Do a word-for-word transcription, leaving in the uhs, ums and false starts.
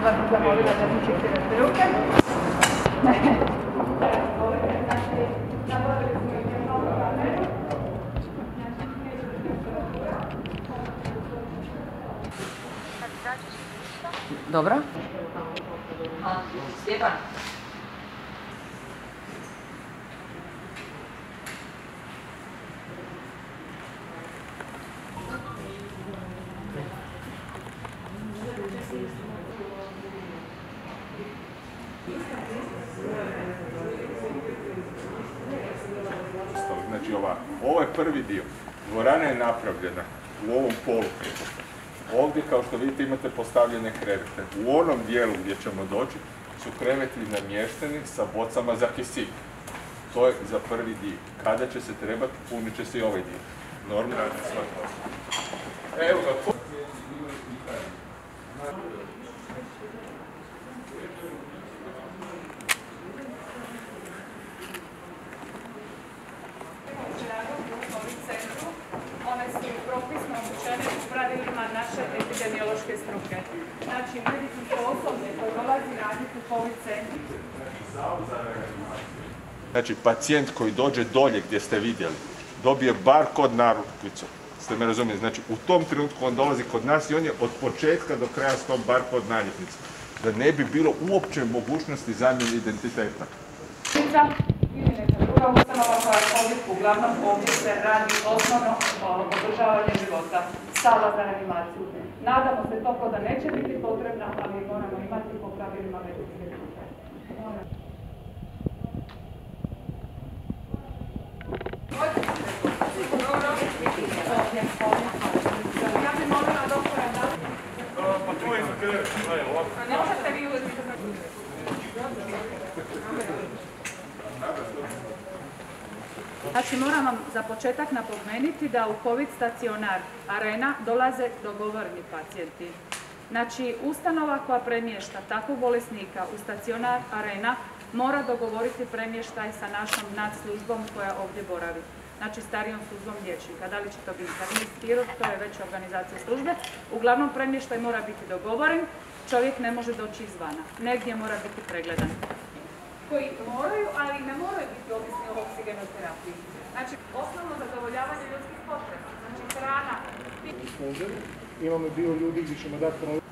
vas zamolila da mi čekirate ruke. Dobro. Stjepan. Znači ovako, ovo je prvi dio. Dvorana je napravljena u ovom polukrugu. Ovdje, kao što vidite, imate postavljene krevete. U onom dijelu gdje ćemo doći su kreveti namješteni sa bocama za kisik. To je za prvi dio. Kada će se trebati, punit će se i ovaj dio. Normalno radi svoj posao. Evo ga. One su propisno obučene u pravilima naše epidemiološke struke. Znači, medicinsko osoblje koje dolazi raditi u COVID centru. Znači, pacijent koji dođe dolje gdje ste vidjeli, dobije barkod narukvicu. Ste me razumijeli? Znači, u tom trenutku on dolazi kod nas i on je od početka do kraja s tom barkod naljepnicom. Da ne bi bilo uopće mogućnosti zamjene identiteta. Druga ustanova koja je COVID, uglavnom ovdje se radi osnovno održavanje života, sala za reanimaciju. Nadamo se toliko da neće biti potrebna, ali moramo imati po pravilima medicinske struke. Ja bih molila doktora da... Pa tu je izgled. Ne možete vi uvijek... Znači, moram vam za početak napomenuti da u COVID stacionar Arena dolaze dogovorni pacijenti. Znači, ustanova koja premješta takvog bolesnika u stacionar Arena mora dogovoriti premještaj sa našom nadslužbom koja ovdje boravi. Znači, starijom službom liječnika. Da li će to biti kardiolog, to je već organizacija službe. Uglavnom, premještaj mora biti dogovoren, čovjek ne može doći izvana. Negdje mora biti pregledan. Koji moraju, ali ne moraju biti ovisni o oksigenoterapiji. Znači, osnovno zadovoljavanje ljudskih potreba, znači hrana. Imamo dio ljudi gdje ćemo dati